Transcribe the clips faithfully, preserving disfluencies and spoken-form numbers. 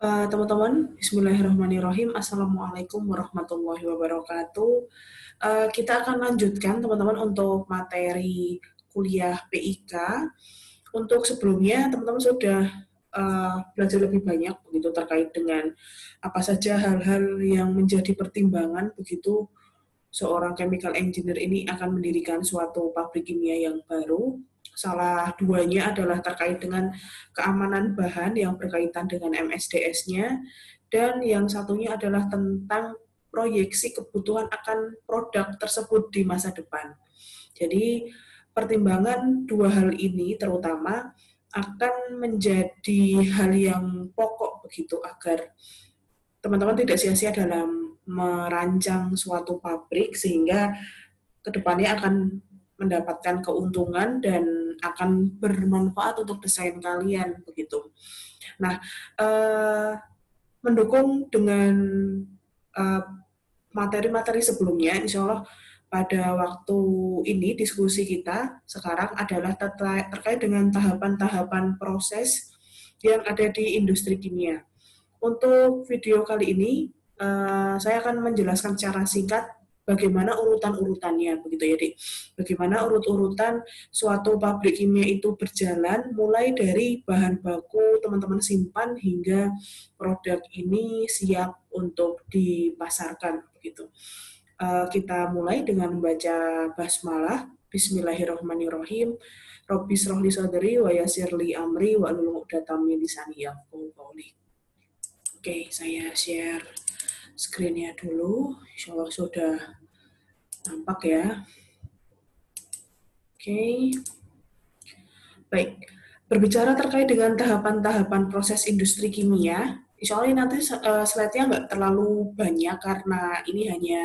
Eh, teman-teman, Bismillahirrahmanirrahim. Assalamualaikum warahmatullahi wabarakatuh. Eh, kita akan lanjutkan teman-teman untuk materi kuliah P I K. Untuk sebelumnya, teman-teman sudah eh, belajar lebih banyak begitu terkait dengan apa saja hal-hal yang menjadi pertimbangan begitu seorang chemical engineer ini akan mendirikan suatu pabrik kimia yang baru. Salah duanya adalah terkait dengan keamanan bahan yang berkaitan dengan M S D S-nya, dan yang satunya adalah tentang proyeksi kebutuhan akan produk tersebut di masa depan. Jadi pertimbangan dua hal ini terutama akan menjadi hal yang pokok begitu agar teman-teman tidak sia-sia dalam merancang suatu pabrik sehingga kedepannya akan mendapatkan keuntungan dan akan bermanfaat untuk desain kalian begitu. Nah, eh, mendukung dengan eh, materi-materi sebelumnya, insya Allah pada waktu ini diskusi kita sekarang adalah terkait dengan tahapan-tahapan proses yang ada di industri kimia. Untuk video kali ini, uh, saya akan menjelaskan secara singkat bagaimana urutan-urutannya, begitu ya, Dik. Bagaimana urut-urutan suatu pabrik kimia itu berjalan, mulai dari bahan baku teman-teman simpan hingga produk ini siap untuk dipasarkan, begitu. Uh, kita mulai dengan membaca basmalah. Bismillahirrahmanirrahim. Robbi srohli sodri wa yasirli amri wa hlul uqdatam min lisani yafqahu qawli. Oke, saya share screen-nya dulu. Insya Allah sudah nampak ya. Oke. Baik. Berbicara terkait dengan tahapan-tahapan proses industri kimia, insya Allah nanti uh, slide-nya nggak terlalu banyak karena ini hanya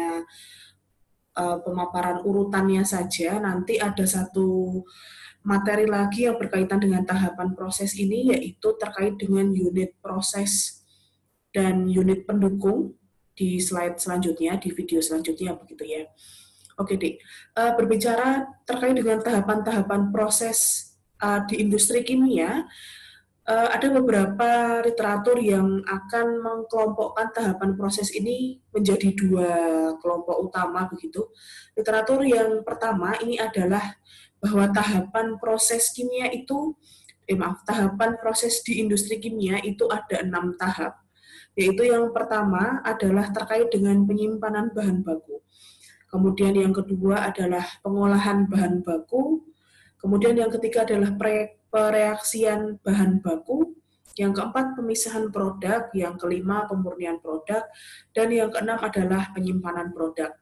uh, pemaparan urutannya saja. Nanti ada satu materi lagi yang berkaitan dengan tahapan proses ini, yaitu terkait dengan unit proses dan unit pendukung di slide selanjutnya, di video selanjutnya, begitu ya. Oke, Dik. Uh, berbicara terkait dengan tahapan-tahapan proses uh, di industri kimia, uh, ada beberapa literatur yang akan mengkelompokkan tahapan proses ini menjadi dua kelompok utama, begitu. Literatur yang pertama ini adalah bahwa tahapan proses kimia itu, eh maaf, tahapan proses di industri kimia itu ada enam tahap. Yaitu yang pertama adalah terkait dengan penyimpanan bahan baku. Kemudian yang kedua adalah pengolahan bahan baku. Kemudian yang ketiga adalah pereaksian bahan baku. Yang keempat pemisahan produk. Yang kelima pemurnian produk. Dan yang keenam adalah penyimpanan produk.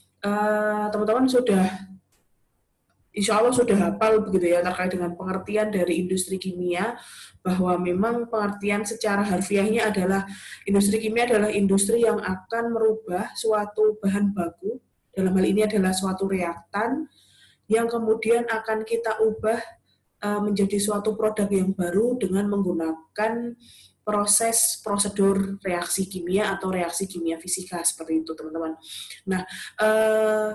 Uh, teman-teman sudah, insya Allah sudah hafal begitu ya terkait dengan pengertian dari industri kimia, bahwa memang pengertian secara harfiahnya adalah industri kimia adalah industri yang akan merubah suatu bahan baku, dalam hal ini adalah suatu reaktan, yang kemudian akan kita ubah uh, menjadi suatu produk yang baru dengan menggunakan proses prosedur reaksi kimia atau reaksi kimia fisika, seperti itu teman-teman. Nah, uh,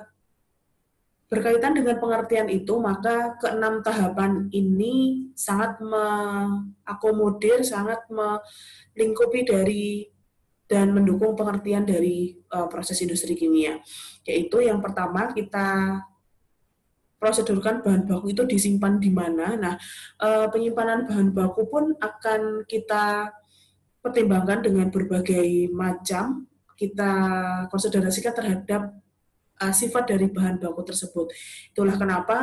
berkaitan dengan pengertian itu, maka keenam tahapan ini sangat mengakomodir, sangat melingkupi dari dan mendukung pengertian dari uh, proses industri kimia. Yaitu yang pertama, kita prosedurkan bahan baku itu disimpan di mana. Nah, uh, penyimpanan bahan baku pun akan kita pertimbangkan dengan berbagai macam, kita konsiderasikan terhadap Uh, sifat dari bahan baku tersebut. Itulah kenapa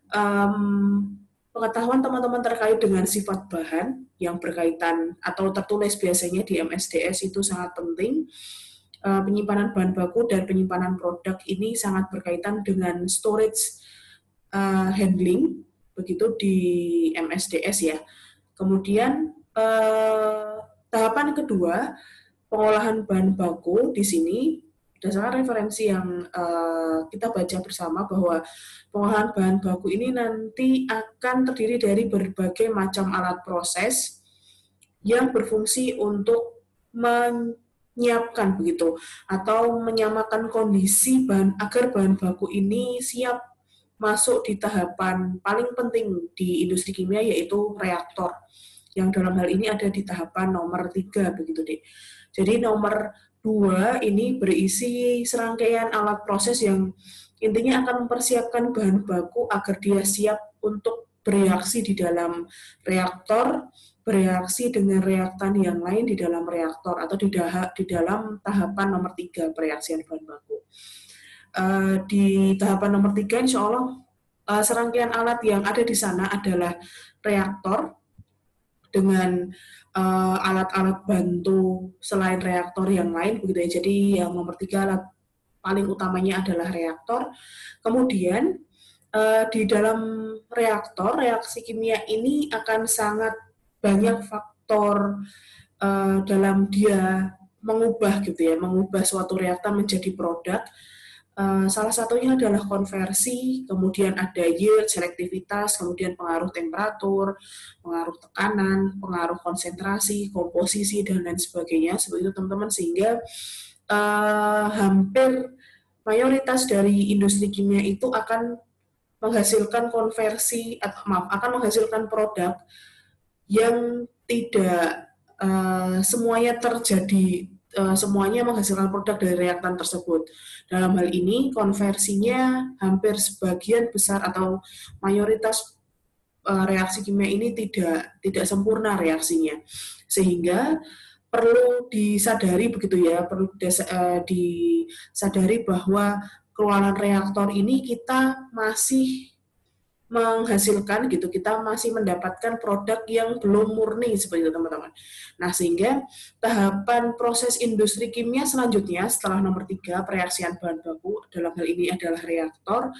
um, pengetahuan teman-teman terkait dengan sifat bahan yang berkaitan atau tertulis biasanya di M S D S itu sangat penting. Uh, penyimpanan bahan baku dan penyimpanan produk ini sangat berkaitan dengan storage uh, handling, begitu di M S D S ya. Kemudian uh, tahapan kedua, pengolahan bahan baku di sini berdasarkan referensi yang uh, kita baca bersama, bahwa pengolahan bahan baku ini nanti akan terdiri dari berbagai macam alat proses yang berfungsi untuk menyiapkan begitu atau menyamakan kondisi bahan agar bahan baku ini siap masuk di tahapan paling penting di industri kimia, yaitu reaktor. yang dalam hal ini ada di tahapan nomor tiga begitu deh. Jadi nomor dua ini berisi serangkaian alat proses yang intinya akan mempersiapkan bahan baku agar dia siap untuk bereaksi di dalam reaktor, bereaksi dengan reaktan yang lain di dalam reaktor atau di, di dalam tahapan nomor tiga pereaksian bahan baku. Uh, di tahapan nomor tiga, insya Allah uh, serangkaian alat yang ada di sana adalah reaktor dengan uh, alat-alat bantu selain reaktor yang lain, begitu ya. Jadi yang nomor tiga alat paling utamanya adalah reaktor. Kemudian uh, di dalam reaktor, reaksi kimia ini akan sangat banyak faktor uh, dalam dia mengubah gitu ya, mengubah suatu reaktan menjadi produk. Uh, salah satunya adalah konversi, kemudian ada yield, selektivitas, kemudian pengaruh temperatur, pengaruh tekanan, pengaruh konsentrasi, komposisi, dan lain sebagainya. Seperti itu teman-teman, sehingga uh, hampir mayoritas dari industri kimia itu akan menghasilkan konversi, atau maaf, akan menghasilkan produk yang tidak uh, semuanya terjadi Uh, semuanya menghasilkan produk dari reaktan tersebut. Dalam hal ini, konversinya hampir sebagian besar atau mayoritas uh, reaksi kimia ini tidak tidak sempurna reaksinya. Sehingga perlu disadari begitu ya, perlu uh, disadari bahwa keluaran reaktor ini kita masih menghasilkan gitu, kita masih mendapatkan produk yang belum murni seperti itu teman-teman. Nah, sehingga tahapan proses industri kimia selanjutnya setelah nomor tiga pereaksian bahan baku, dalam hal ini adalah reaktor,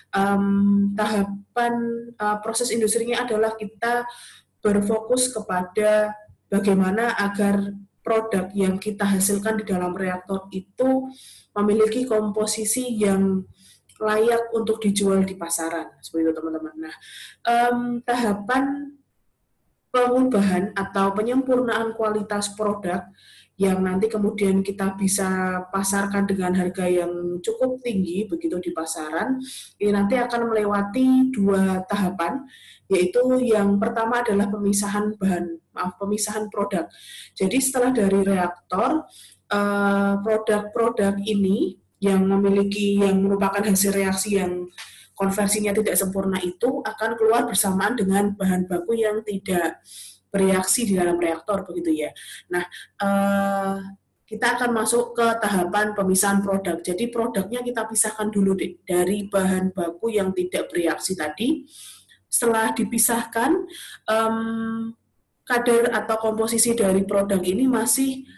um, tahapan uh, proses industrinya adalah kita berfokus kepada bagaimana agar produk yang kita hasilkan di dalam reaktor itu memiliki komposisi yang layak untuk dijual di pasaran, seperti itu teman-teman. Nah, um, tahapan pengubahan atau penyempurnaan kualitas produk yang nanti kemudian kita bisa pasarkan dengan harga yang cukup tinggi begitu di pasaran, ini nanti akan melewati dua tahapan, yaitu yang pertama adalah pemisahan bahan, maaf, pemisahan produk. Jadi setelah dari reaktor, produk-produk ini yang memiliki, yang merupakan hasil reaksi yang konversinya tidak sempurna itu akan keluar bersamaan dengan bahan baku yang tidak bereaksi di dalam reaktor begitu ya. Nah, eh, kita akan masuk ke tahapan pemisahan produk. Jadi produknya kita pisahkan dulu deh, dari bahan baku yang tidak bereaksi tadi. Setelah dipisahkan, um, kadar atau komposisi dari produk ini masih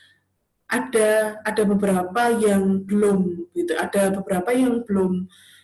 ada ada beberapa yang belum gitu, ada beberapa yang belum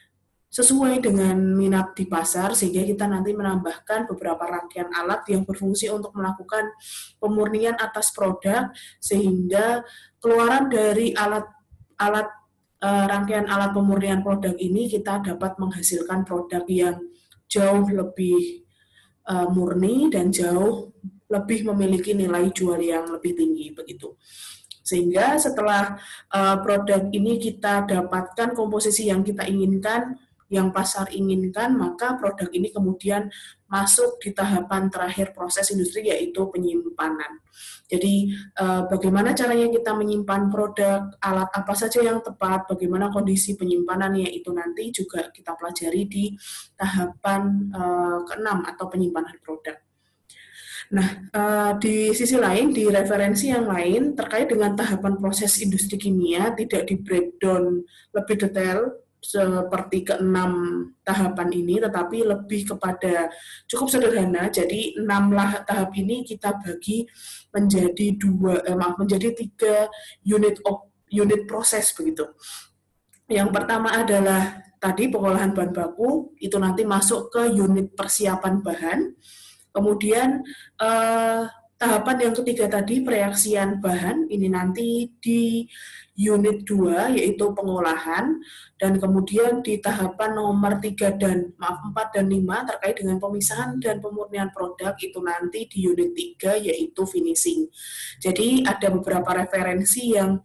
sesuai dengan minat di pasar, sehingga kita nanti menambahkan beberapa rangkaian alat yang berfungsi untuk melakukan pemurnian atas produk, sehingga keluaran dari alat alat uh, rangkaian alat pemurnian produk ini kita dapat menghasilkan produk yang jauh lebih uh, murni dan jauh lebih memiliki nilai jual yang lebih tinggi begitu. Sehingga setelah uh, produk ini kita dapatkan komposisi yang kita inginkan, yang pasar inginkan, maka produk ini kemudian masuk di tahapan terakhir proses industri, yaitu penyimpanan. Jadi uh, bagaimana caranya kita menyimpan produk, alat apa saja yang tepat, bagaimana kondisi penyimpanannya, itu nanti juga kita pelajari di tahapan uh, keenam atau penyimpanan produk. Nah, uh, di sisi lain, di referensi yang lain terkait dengan tahapan proses industri kimia tidak di breakdown lebih detail seperti keenam tahapan ini, tetapi lebih kepada cukup sederhana. Jadi enam lah tahap ini kita bagi menjadi dua, eh, maaf, menjadi tiga unit of, unit proses begitu. Yang pertama adalah tadi pengolahan bahan baku, itu nanti masuk ke unit persiapan bahan. Kemudian eh, tahapan yang ketiga tadi pereaksian bahan, ini nanti di unit dua yaitu pengolahan, dan kemudian di tahapan nomor tiga dan maaf empat dan lima terkait dengan pemisahan dan pemurnian produk, itu nanti di unit tiga yaitu finishing. Jadi ada beberapa referensi yang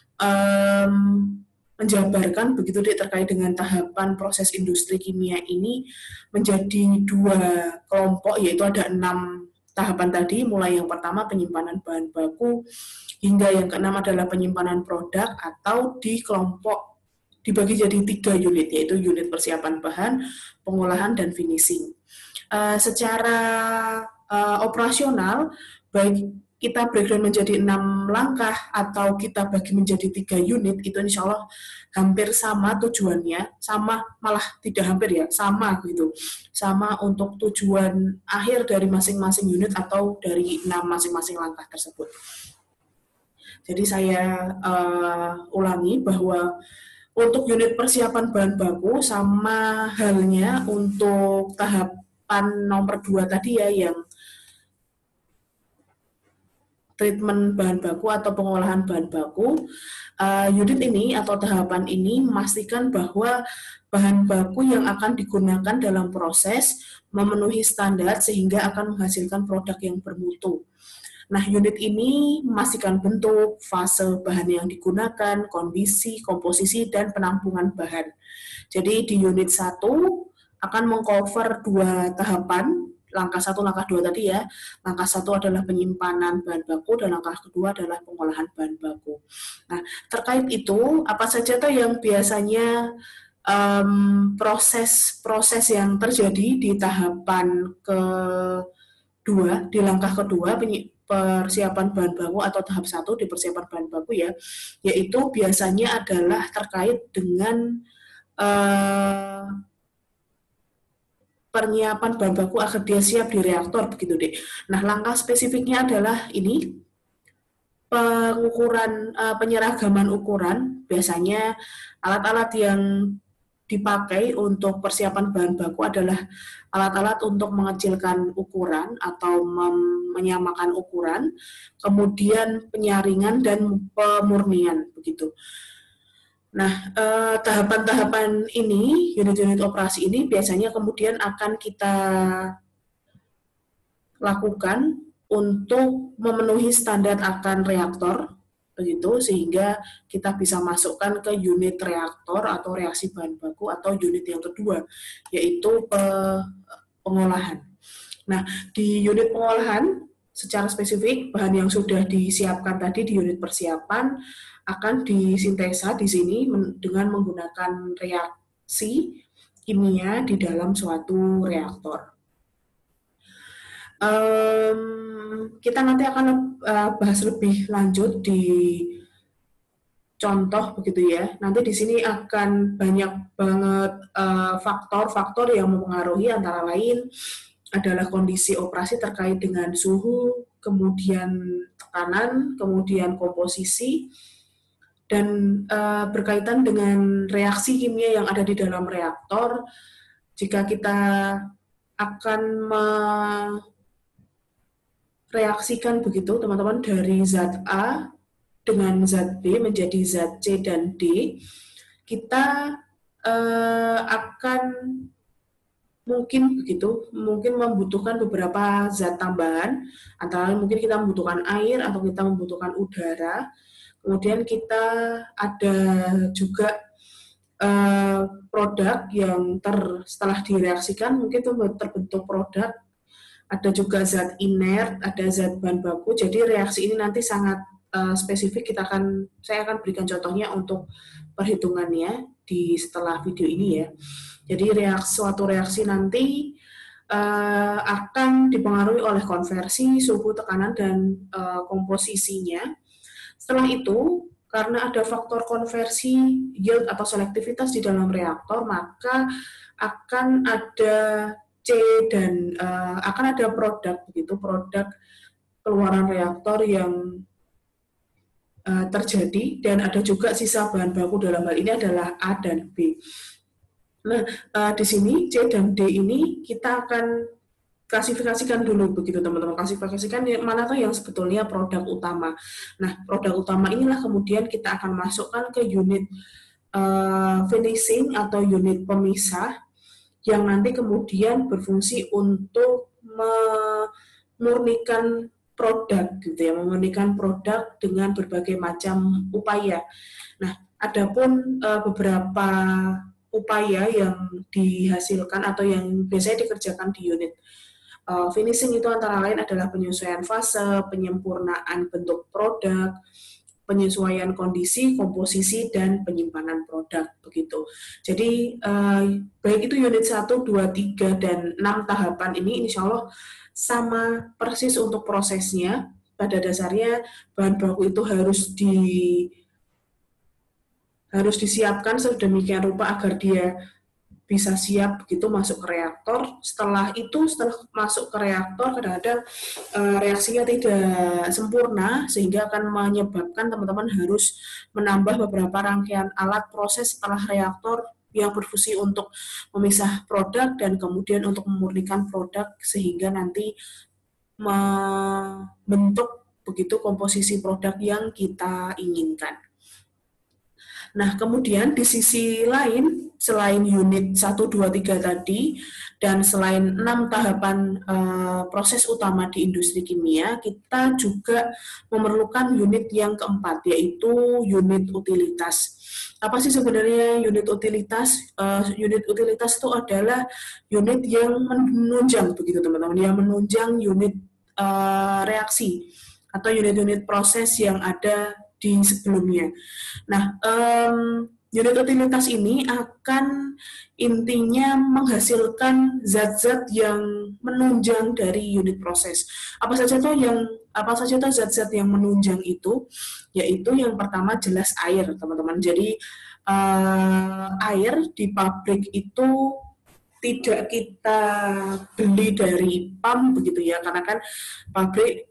um, menjabarkan begitu deh terkait dengan tahapan proses industri kimia ini menjadi dua kelompok, yaitu ada enam tahapan tadi, mulai yang pertama penyimpanan bahan baku, hingga yang keenam adalah penyimpanan produk atau di kelompok dibagi jadi tiga unit, yaitu unit persiapan bahan, pengolahan, dan finishing. Uh, secara uh, operasional, baik kita breakdown menjadi enam langkah atau kita bagi menjadi tiga unit, itu insya Allah hampir sama tujuannya, sama malah tidak hampir ya, sama gitu, sama untuk tujuan akhir dari masing-masing unit atau dari enam masing-masing langkah tersebut. Jadi saya uh, ulangi bahwa untuk unit persiapan bahan baku sama halnya untuk tahapan nomor dua tadi ya, yang treatment bahan baku atau pengolahan bahan baku. Uh, unit ini atau tahapan ini memastikan bahwa bahan baku yang akan digunakan dalam proses memenuhi standar sehingga akan menghasilkan produk yang bermutu. Nah, unit ini memastikan bentuk, fase bahan yang digunakan, kondisi, komposisi, dan penampungan bahan. Jadi di unit satu akan mengcover dua tahapan, langkah satu, langkah dua tadi ya. Langkah satu adalah penyimpanan bahan baku dan langkah kedua adalah pengolahan bahan baku. Nah, terkait itu, apa saja tuh yang biasanya um, proses-proses yang terjadi di tahapan kedua, di langkah kedua, persiapan bahan baku atau tahap satu di persiapan bahan baku ya, yaitu biasanya adalah terkait dengan uh, penyiapan bahan baku agar dia siap di reaktor begitu deh. Nah, langkah spesifiknya adalah ini pengukuran, uh, penyeragaman ukuran. Biasanya alat-alat yang dipakai untuk persiapan bahan baku adalah alat-alat untuk mengecilkan ukuran atau menyamakan ukuran, kemudian penyaringan dan pemurnian begitu. Nah, eh, tahapan-tahapan ini, unit-unit operasi ini biasanya kemudian akan kita lakukan untuk memenuhi standar akan reaktor, begitu, sehingga kita bisa masukkan ke unit reaktor atau reaksi bahan baku atau unit yang kedua, yaitu pengolahan. Nah, di unit pengolahan, secara spesifik, bahan yang sudah disiapkan tadi di unit persiapan akan disintesa di sini dengan menggunakan reaksi kimia di dalam suatu reaktor. Um, kita nanti akan uh, bahas lebih lanjut di contoh begitu ya. Nanti di sini akan banyak banget faktor-faktor uh, yang mempengaruhi, antara lain adalah kondisi operasi terkait dengan suhu, kemudian tekanan, kemudian komposisi, dan uh, berkaitan dengan reaksi kimia yang ada di dalam reaktor. Jika kita akan mereaksikan begitu teman-teman dari zat A dengan zat B menjadi zat C dan D, kita uh, akan mungkin begitu, mungkin membutuhkan beberapa zat tambahan, antara lain mungkin kita membutuhkan air atau kita membutuhkan udara. Kemudian kita ada juga uh, produk yang ter, setelah direaksikan mungkin itu terbentuk produk. Ada juga zat inert, ada zat bahan baku. Jadi reaksi ini nanti sangat uh, spesifik. Kita akan, saya akan berikan contohnya untuk perhitungannya di setelah video ini ya. Jadi reaksi, suatu reaksi nanti uh, akan dipengaruhi oleh konversi, suhu, tekanan, dan uh, komposisinya. Setelah itu, karena ada faktor konversi, yield atau selektivitas di dalam reaktor, maka akan ada C dan uh, akan ada produk begitu, produk keluaran reaktor yang uh, terjadi, dan ada juga sisa bahan baku, dalam hal ini adalah A dan B. Nah, uh, di sini C dan D ini kita akan klasifikasikan dulu begitu teman-teman, klasifikasikan mana tuh yang sebetulnya produk utama. Nah, produk utama inilah kemudian kita akan masukkan ke unit uh, finishing atau unit pemisah yang nanti kemudian berfungsi untuk memurnikan produk gitu ya, memurnikan produk dengan berbagai macam upaya. Nah, adapun uh, beberapa upaya yang dihasilkan atau yang biasanya dikerjakan di unit Uh, finishing itu antara lain adalah penyesuaian fase, penyempurnaan bentuk produk, penyesuaian kondisi, komposisi, dan penyimpanan produk begitu. Jadi uh, baik itu unit satu, dua, tiga, dan enam tahapan ini insya Allah sama persis untuk prosesnya. Pada dasarnya bahan baku itu harus di harus disiapkan sedemikian rupa agar dia bisa siap begitu masuk ke reaktor. Setelah itu, setelah masuk ke reaktor, kadang-kadang e, reaksinya tidak sempurna, sehingga akan menyebabkan teman-teman harus menambah beberapa rangkaian alat proses setelah reaktor yang berfungsi untuk memisah produk dan kemudian untuk memurnikan produk, sehingga nanti membentuk begitu komposisi produk yang kita inginkan. Nah, kemudian di sisi lain, selain unit satu, dua, tiga tadi, dan selain enam tahapan uh, proses utama di industri kimia, kita juga memerlukan unit yang keempat, yaitu unit utilitas. Apa sih sebenarnya unit utilitas? Uh, unit utilitas itu adalah unit yang menunjang, begitu teman-teman, yang menunjang unit uh, reaksi atau unit-unit proses yang ada di sebelumnya. Nah, um, unit utilitas ini akan intinya menghasilkan zat-zat yang menunjang dari unit proses. Apa saja tuh yang apa saja tuh zat-zat yang menunjang itu? Yaitu yang pertama jelas air, teman-teman. Jadi uh, air di pabrik itu tidak kita beli dari pump begitu ya, karena kan pabrik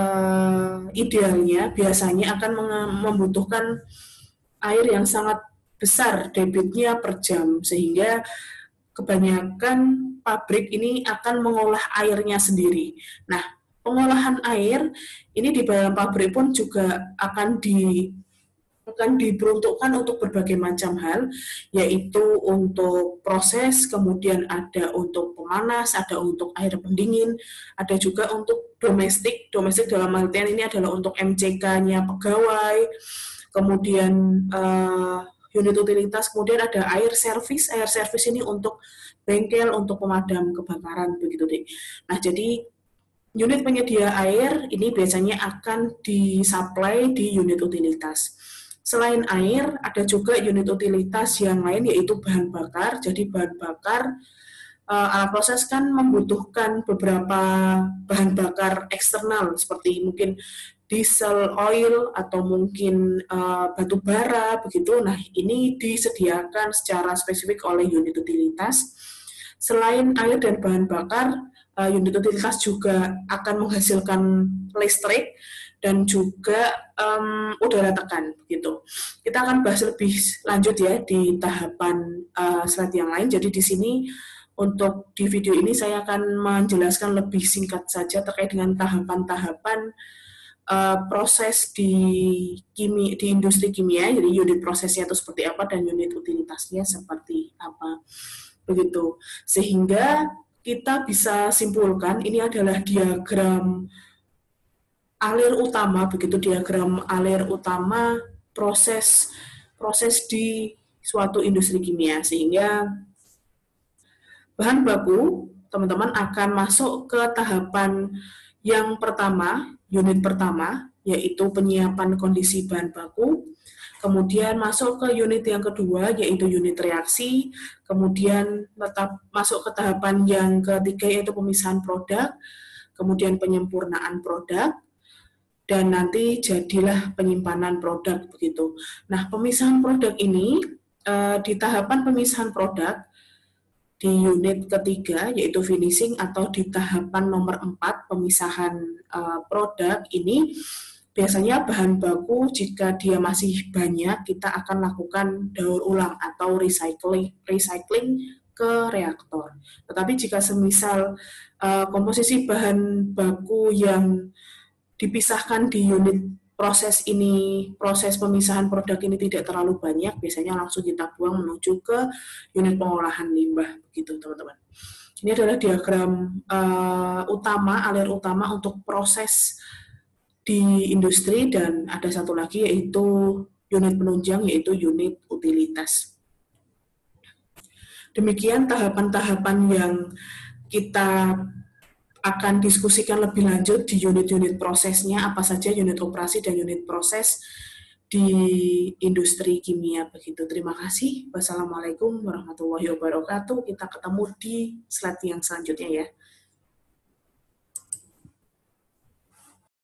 Uh, idealnya biasanya akan membutuhkan air yang sangat besar debitnya per jam, sehingga kebanyakan pabrik ini akan mengolah airnya sendiri. Nah, pengolahan air ini di dalam pabrik pun juga akan di akan diperuntukkan untuk berbagai macam hal, yaitu untuk proses, kemudian ada untuk pemanas, ada untuk air pendingin, ada juga untuk domestik. Domestik dalam artian ini adalah untuk M C K-nya pegawai, kemudian uh, unit utilitas, kemudian ada air servis. Air servis ini untuk bengkel, untuk pemadam kebakaran, begitu deh. Nah, jadi unit penyedia air ini biasanya akan disuplai di unit utilitas. Selain air, ada juga unit utilitas yang lain, yaitu bahan bakar. Jadi bahan bakar, uh, alat proses kan membutuhkan beberapa bahan bakar eksternal, seperti mungkin diesel, oil, atau mungkin uh, batu bara, begitu. Nah, ini disediakan secara spesifik oleh unit utilitas. Selain air dan bahan bakar, uh, unit utilitas juga akan menghasilkan listrik, dan juga um, udara tekan gitu. Kita akan bahas lebih lanjut ya di tahapan uh, slide yang lain. Jadi di sini untuk di video ini saya akan menjelaskan lebih singkat saja terkait dengan tahapan-tahapan uh, proses di kimi, di industri kimia. Jadi unit prosesnya itu seperti apa dan unit utilitasnya seperti apa begitu. Sehingga kita bisa simpulkan ini adalah diagram alir utama, begitu diagram alir utama proses proses di suatu industri kimia, sehingga bahan baku teman-teman akan masuk ke tahapan yang pertama, unit pertama, yaitu penyiapan kondisi bahan baku, kemudian masuk ke unit yang kedua, yaitu unit reaksi, kemudian tetap masuk ke tahapan yang ketiga, yaitu pemisahan produk, kemudian penyempurnaan produk, dan nanti jadilah penyimpanan produk begitu. Nah, pemisahan produk ini eh, di tahapan pemisahan produk di unit ketiga yaitu finishing, atau di tahapan nomor empat pemisahan eh, produk ini biasanya bahan baku jika dia masih banyak kita akan lakukan daur ulang atau recycling recycling ke reaktor. Tetapi jika semisal eh, komposisi bahan baku yang dipisahkan di unit proses ini, proses pemisahan produk ini tidak terlalu banyak, biasanya langsung kita buang menuju ke unit pengolahan limbah, begitu teman-teman. Ini adalah diagram uh, utama, alir utama untuk proses di industri, dan ada satu lagi yaitu unit penunjang, yaitu unit utilitas. Demikian tahapan-tahapan yang kita akan diskusikan lebih lanjut di unit-unit prosesnya, apa saja unit operasi dan unit proses di industri kimia begitu. Terima kasih. Wassalamualaikum warahmatullahi wabarakatuh. Kita ketemu di slide yang selanjutnya ya.